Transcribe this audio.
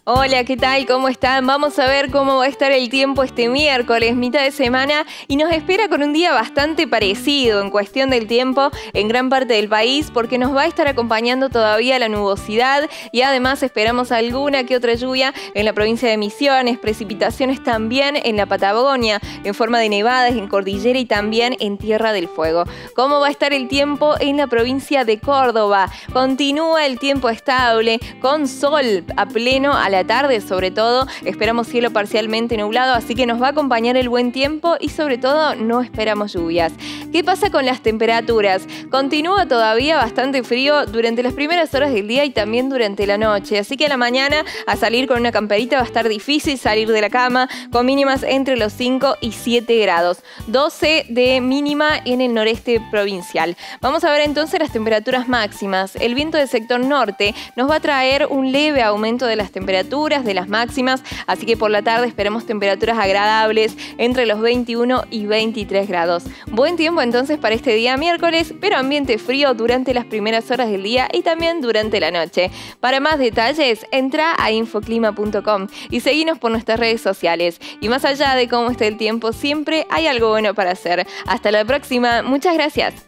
Hola, ¿qué tal? ¿Cómo están? Vamos a ver cómo va a estar el tiempo este miércoles, mitad de semana, y nos espera con un día bastante parecido en cuestión del tiempo en gran parte del país, porque nos va a estar acompañando todavía la nubosidad y además esperamos alguna que otra lluvia en la provincia de Misiones, precipitaciones también en la Patagonia, en forma de nevadas en cordillera y también en Tierra del Fuego. ¿Cómo va a estar el tiempo en la provincia de Córdoba? Continúa el tiempo estable, con sol a pleno a la tarde, sobre todo esperamos cielo parcialmente nublado, así que nos va a acompañar el buen tiempo y sobre todo no esperamos lluvias. ¿Qué pasa con las temperaturas? Continúa todavía bastante frío durante las primeras horas del día y también durante la noche, así que a la mañana a salir con una camperita va a estar difícil salir de la cama, con mínimas entre los 5 y 7 grados, 12 de mínima en el noreste provincial. Vamos a ver entonces las temperaturas máximas. El viento del sector norte nos va a traer un leve aumento de las temperaturas, de las máximas, así que por la tarde esperamos temperaturas agradables entre los 21 y 23 grados. Buen tiempo entonces para este día miércoles, pero ambiente frío durante las primeras horas del día y también durante la noche. Para más detalles, entra a infoclima.com y seguinos por nuestras redes sociales. Y más allá de cómo esté el tiempo, siempre hay algo bueno para hacer. Hasta la próxima, muchas gracias.